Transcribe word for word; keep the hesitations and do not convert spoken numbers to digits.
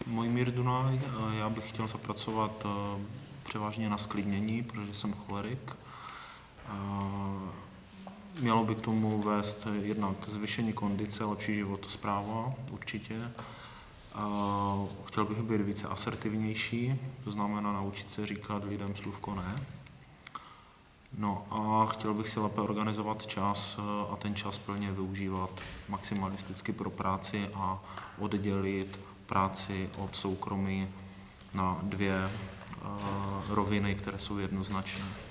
Mojmír Dunaj, já bych chtěl zapracovat převážně na sklidnění, protože jsem cholerik. Mělo by k tomu vést jednak zvýšení kondice, lepší životospráva určitě. Chtěl bych být více asertivnější, to znamená naučit se říkat lidem slůvko ne. No a chtěl bych si lépe organizovat čas a ten čas plně využívat maximalisticky pro práci a oddělit práci od soukromí na dvě roviny, které jsou jednoznačné.